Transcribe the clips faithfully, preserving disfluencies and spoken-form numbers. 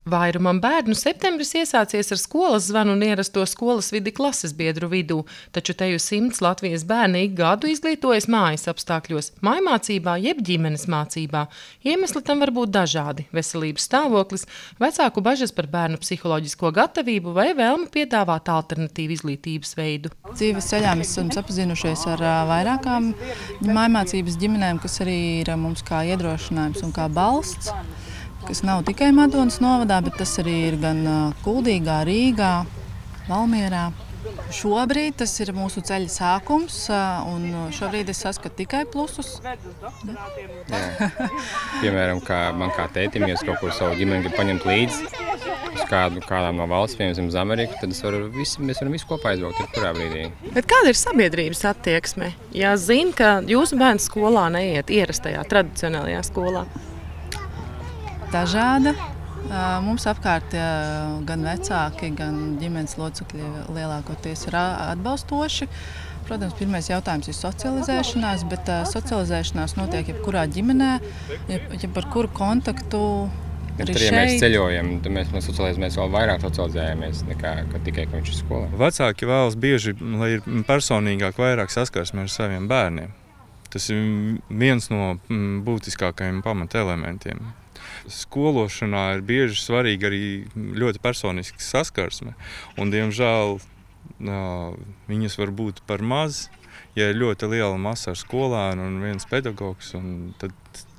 Vairumam bērnu septembris iesācies ar skolas zvanu un ierasto skolas vidi klases biedru vidū, taču teju simts Latvijas bērni ik gadu izglītojas mājas apstākļos, mājmācībā jeb ģimenes mācībā. Iemesli tam var būt dažādi – veselības stāvoklis, vecāku bažas par bērnu psiholoģisko gatavību vai vēlme piedāvāt alternatīvu izglītības veidu. Dzīves ceļā mēs esam sapazinušies ar vairākām mājmācības ģimenēm, kas arī ir mums kā iedrošinājums un kā balsts, kas nav tikai Madonas novadā, bet tas arī ir gan Kuldīgā, Rīgā, Valmierā. Šobrīd tas ir mūsu ceļa sākums, un šobrīd es saskatu tikai plusus. Jā. Piemēram, kā man kā tētim, ja es kaut kur savu ģimeni gribu paņemt līdzi, uz kādu, kādām no valsts, piemēram, uz Ameriku, tad es varu visi, mēs varam visu kopā aizbraukt, kurā brīdī. Bet kāda ir sabiedrības attieksme? Ja zina, ka jūsu bērns skolā neiet ierastajā, tradicionālajā skolā? Dažāda. Mums apkārt gan vecāki, gan ģimenes locekļi lielākoties ir atbalstoši. Protams, pirmais jautājums ir socializēšanās, bet socializēšanās notiek jebkurā ģimenē, jeb par kuru kontaktu arī šeit. šeit. Ja mēs ceļojam, tad mēs, mēs, mēs vēl vairāk socializējamies nekā tikai, ka viņš ir skolā. Vecāki vēlas bieži, lai ir personīgāk vairāk saskarsme ar saviem bērniem. Tas ir viens no būtiskākajiem pamata elementiem. Skološanā ir bieži svarīga arī ļoti personiska saskarsme, un, diemžēl, viņas var būt par maz, ja ir ļoti liela masa ar skolēnu un viens pedagogs, un tad,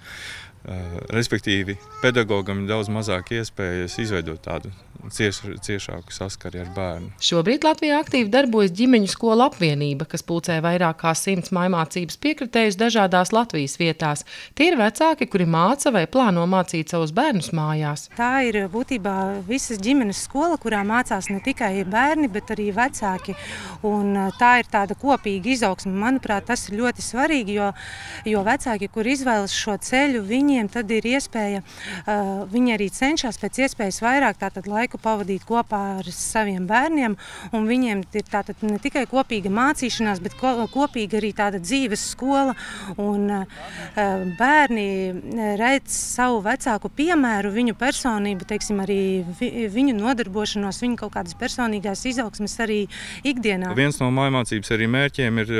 respektīvi, pedagogam ir daudz mazāk iespējas izveidot tādu cieš, ciešāku saskari ar bērnu. Šobrīd Latvijā aktīvi darbojas ģimeņu skolu apvienība, kas pulcē vairāk kā simts mājmācības piekritējus dažādās Latvijas vietās. Tie ir vecāki, kuri māca vai plāno mācīt savus bērnus mājās. Tā ir būtībā visas ģimenes skola, kurā mācās ne tikai bērni, bet arī vecāki. Un tā ir tāda kopīga izaugsme. Manuprāt, tas ir ļoti svarīgi, jo, jo vecāki, kur izvēlas šo ceļu, viņiem tad ir iespēja, uh, viņi arī cenšas pēc iespējas vairāk tātad laiku pavadīt kopā ar saviem bērniem, un viņiem ir tātad ne tikai kopīga mācīšanās, bet ko, kopīga arī tāda dzīves skola, un uh, bērni redz savu vecāku piemēru, viņu personību, teiksim, arī vi, viņu nodarbošanos, viņu kaut kādas personīgās izaugsmes arī ikdienā. Viens no mājmācības arī mērķiem ir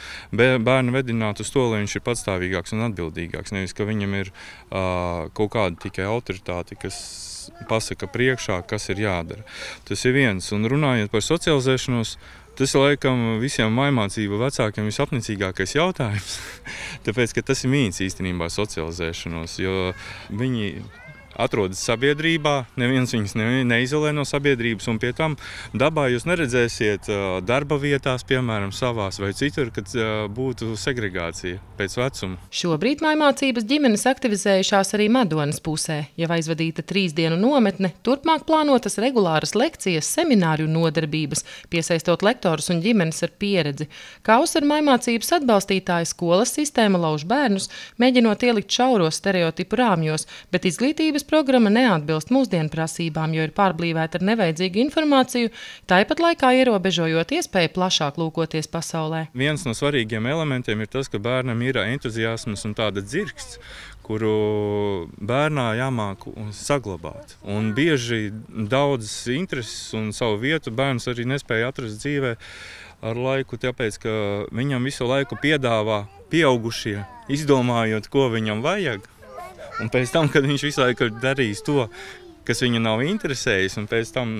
bērnu vedināt uz to, lai viņš ir patstāvīgāks un atbildīgāks, nevis, ka viņam ir uh, kaut kāda tikai autoritāte, kas pasaka priekšā, kas ir jādara. Tas ir viens. Un runājot par socializēšanos, tas ir laikam visiem mājmācību vecākiem visapnicīgākais jautājums. Tāpēc, ka tas ir mīts īstenībā socializēšanos, jo viņi atrodas sabiedrībā, neviens viņus ne, neizolē no sabiedrības, un pie tam dabā jūs neredzēsiet darba vietās, piemēram, savās vai citur, kad būtu segregācija pēc vecuma. Šobrīd mājmācības ģimenes aktivizējušās arī Madonas pusē. Jau aizvadīta trīs dienu nometne, turpmāk plānotas regulāras lekcijas, semināri un nodarbības, piesaistot lektorus un ģimenes ar pieredzi. Kā uzsver mājmācības atbalstītāji, skolas sistēma lauž bērnus, mēģinot ielikt šauros stereotipu rāmjos, bet izglītības programma neatbilst mūsdienu prasībām, jo ir pārblīvēta ar nevajadzīgu informāciju, tāpat laikā ierobežojot iespēju plašāk lūkoties pasaulē. Viens no svarīgiem elementiem ir tas, ka bērnam ir entuziasms un tāda dzirksts, kuru bērnā jāmāk saglabāt. Un bieži daudzas intereses un savu vietu bērns arī nespēja atrast dzīvē ar laiku, tāpēc, ka viņam visu laiku piedāvā pieaugušie, izdomājot, ko viņam vajag. Un pēc tam, kad viņš visu laiku ir darījis to, kas viņu nav interesējis, un pēc tam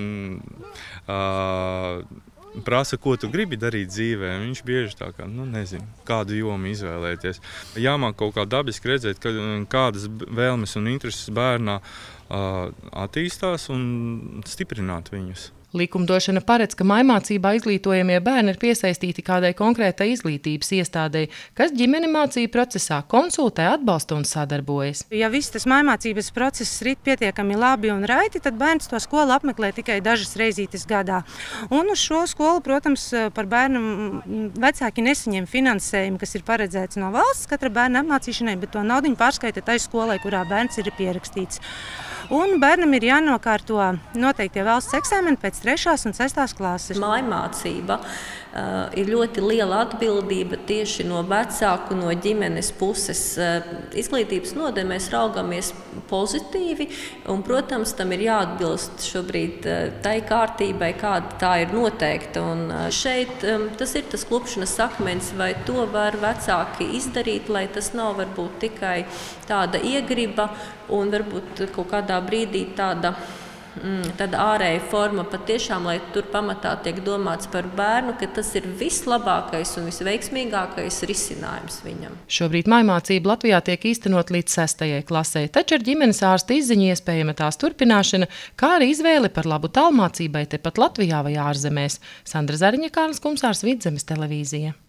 uh, prasa, ko tu gribi darīt dzīvē, viņš bieži tā kā, nu nezinu, kādu jomu izvēlēties. Jāmāk kaut kā dabiski redzēt, ka, kādas vēlmes un intereses bērnā uh, attīstās un stiprināt viņus. Likumdošana paredz, ka mājmācībā izglītojamie bērni ir piesaistīti kādai konkrētai izglītības iestādei, kas ģimeni mācību procesā konsultē, atbalsta un sadarbojas. Ja viss tas mājmācības process rit pietiekami labi un raiti, tad bērns to skolu apmeklē tikai dažas reizītes gadā. Un uz šo skolu, protams, par bērnu vecāki nesaņem finansējumu, kas ir paredzēts no valsts katra bērna apmācīšanai, bet to naudiņu pārskaita tai skolai, kurā bērns ir pierakstīts. Un bērnam ir jānokārto noteiktie valsts eksāmeni, pēc trešās un sestās klases. Mājmācība uh, ir ļoti liela atbildība tieši no vecāku, no ģimenes puses. Uh, izglītības nodē mēs raugamies pozitīvi, un, protams, tam ir jāatbilst šobrīd uh, tai kārtībai, kāda tā ir noteikta. Un, uh, šeit um, tas ir tas klupšanas akmens, vai to var vecāki izdarīt, lai tas nav varbūt tikai tāda iegriba un varbūt kaut kādā brīdī tāda, mm, tāda ārēja forma patiešām, lai tur pamatā tiek domāts par bērnu, ka tas ir vislabākais un visveiksmīgākais risinājums viņam. Šobrīd mājmācība Latvijā tiek īstenot līdz sestajai klasē, taču ar ģimenes ārsta izziņu iespējama tās turpināšana, kā arī izvēle par labu tālmācībai tepat Latvijā vai ārzemēs. Sandra Zariņa, Kārlis Kumsārs, Vidzemes televīzija.